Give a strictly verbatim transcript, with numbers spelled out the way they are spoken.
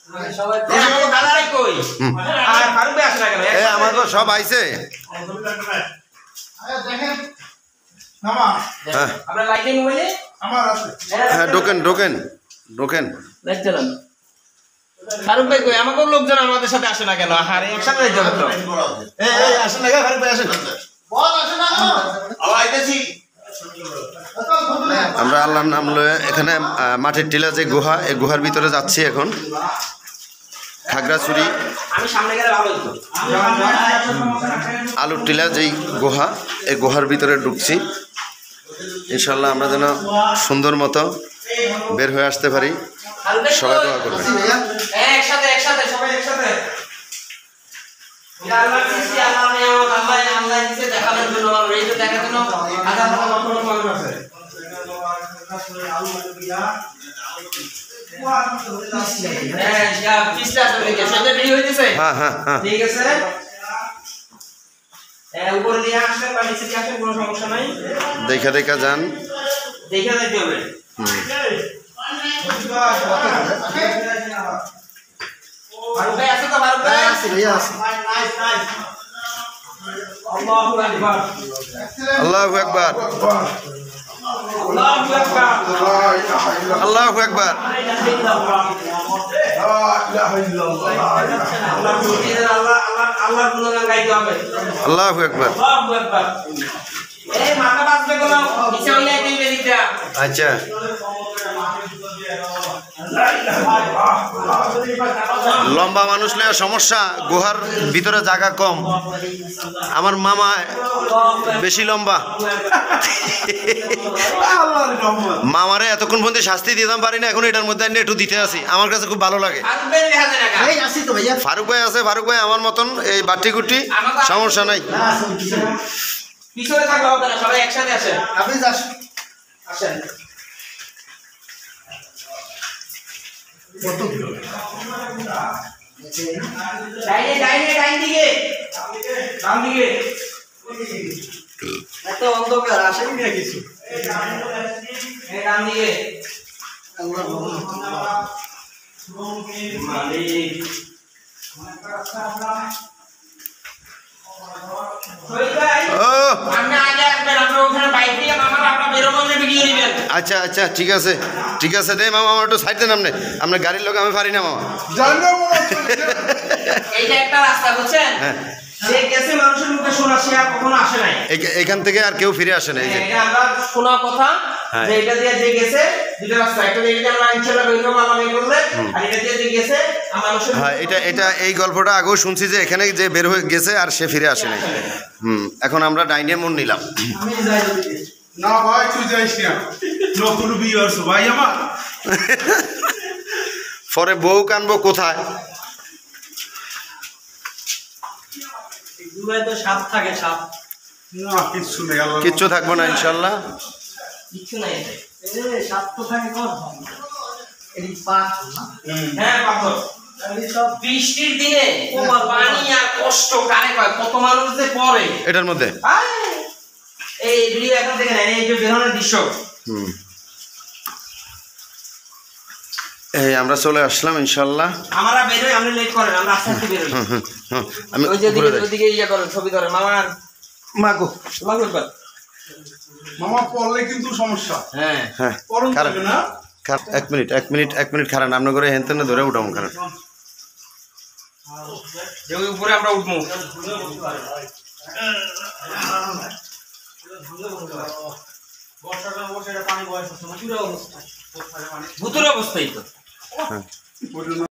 আমাকে সব আইছে হ্যাঁ ঢোকেন ঢোকেন ঢোকেন ফারুক ভাই কই আমাকে লোকজন আমাদের সাথে আসে না কেন? আর একসাথে যাইতে হবে তো। এই এই আসেন না ফারুক ভাই আসেন। বল আসেন না গো। আইতেছি। আমরা আল্লাহর নাম লয়ে এখানে মাটির টিলা যে গুহা এই গুহার ভিতরে যাচ্ছি এখন। খাগড়াছড়ি আমি সামনে গেলে ভালো হতো। আলুর টিলা যেই গুহা এই গুহার ভিতরে ঢুকছি। ইনশাআল্লাহ আমরা যেন সুন্দর মতো বের হয়ে আসতে পারি। সবাই দোয়া করবেন। একসাথে একসাথে সবাই একসাথে। আল্লাহ সৃষ্টি আল্লাহ নিয়ামত আল্লাহ আল্লাহ দিতে দেখানোর জন্য এই তো দেখার জন্য হাজার হাজার লক্ষ লক্ষ মানুষ আছে। হ্যাঁ যা পিছলা চলে গেছে সেটা ভিডিও হইতেছে। হ্যাঁ হ্যাঁ হ্যাঁ ঠিক আছে। এ উপরে দিয়ে আসেন বা নিচে দিয়ে আসেন কোনো সমস্যা নাই। দেখা দেখা যান। দেখা যাইতে হবে। হুম ফারুক ভাই আছে তো? ফারুক ভাই আছে ভাই আছে। Nice nice. আল্লাহু আকবার। আল্লাহু আকবার। আল্লাহু আকবার। আল্লাহু আকবার। লা ইলাহা ইল্লাল্লাহ। আল্লাহ আল্লাহ আল্লাহর গুণগান গাইতে হবে। আল্লাহু আকবার। আল্লাহু আকবার। এই মাথা বাজবে কোন নিচে হইলে এই বেরিটা। আচ্ছা লম্বা মানুষ লয়ে সমস্যা, গুহার ভিতরে জায়গা কম। আমার মামা বেশি লম্বা, মামারে এতক্ষণ পর্যন্ত শাস্তি দিতাম পারি না, এখন এটার মধ্যে একটু দিতে আসি, আমার কাছে খুব ভালো লাগে। ফারুক ভাই আছে, ফারুক ভাই আমার মতন এই বাটি কুটি সমস্যা নাই। পিছনে থাকলে হবে না, সবাই একসাথে আসেন। আপনি আসেন আসেন। ডাইনে ডাইনে ডাইন দিকে ডান দিকে এত অন্ধকার আসেনি না কিছু। এই ডান দিকে মালিক আচ্ছা আচ্ছা ঠিক আছে ঠিক আছে দে মামা, আমার একটু সাইড দেন। আপনি আপনার গাড়ির লোক আমি পারি না মামা। এইটা একটা রাস্তা বুঝছেন, যে গেছে মানুষের মুখে শোনা, সে আর কখনো আসে নাই এখান থেকে, আর কেউ ফিরে আসে না। এই যে এটা আমরা শোনা কথা, যে এটা দিয়ে যে গেছে দুটো রাস্তা, একটা দিয়ে এটা আমরা ইনশাআল্লাহ বের করব আল্লাহ বের করলে, আর এটা দিয়ে যে গেছে মানুষের। হ্যাঁ এটা এটা এই গল্পটা আগেও শুনছি যে এখানে যে বের হয়ে গেছে আর সে ফিরে আসে নাই। হুম এখন আমরা ডাইনে মোড় নিলাম। আমি যাই না ভাই তুই যাইস না, নতুন বিয়ে হচ্ছে ভাই আমার। পরে বউ কানবো কোথায়? দুবাই তো সাপ থাকে, সাপ না কিচ্ছু নেই, আল্লাহ কিচ্ছু থাকবো না ইনশাল্লাহ, কিচ্ছু নাই। এই সাপ তো থাকে কোন এই পাথর না? হ্যাঁ পাথর। বৃষ্টির দিনে পানি আর কষ্ট কারে কয়, কত মানুষ যে পড়ে এটার মধ্যে। এই ভিডিও এখন দেখেন, এই যে বেরোনোর দৃশ্য। হুম এই আমরা চলে আসলাম ইনশাল্লাহ। আমরা বেরোই, আপনি লেট করেন, আমরা আস্তে আস্তে বেরোই। আমি ওই যে দিকে ওইদিকে ইয়া করেন, ছবি ধরেন। মামার মাগো মাগো একবার মামা পড়লে কিন্তু সমস্যা। হ্যাঁ হ্যাঁ পড়ুন না, এক মিনিট এক মিনিট এক মিনিট খারান, আপনার করে হেন তেন ধরে উঠাম খারান। ওই উপরে আমরা উঠবো। ভূতুর অবস্থায় তো